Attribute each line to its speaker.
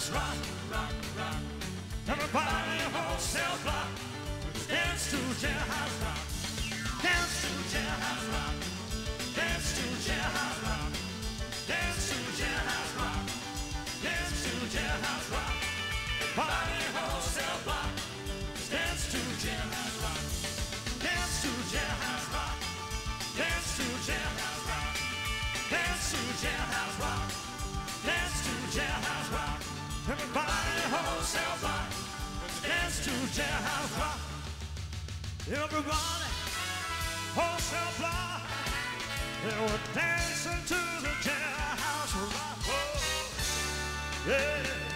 Speaker 1: jailhouse rock, rock, rock. Everybody wholesale block, dance to jailhouse rock, dance to jailhouse rock, dance to jailhouse rock, dance to jailhouse rock, dance to jailhouse rock. Everybody wholesale block, dance to jailhouse rock, dance to jailhouse rock, dance to jailhouse rock, dance to jailhouse rock, dance to jailhouse rock. Everybody wholesale block, dance to jailhouse rock. Everybody wholesale block, they were dancing to the jailhouse rock. Oh, yeah.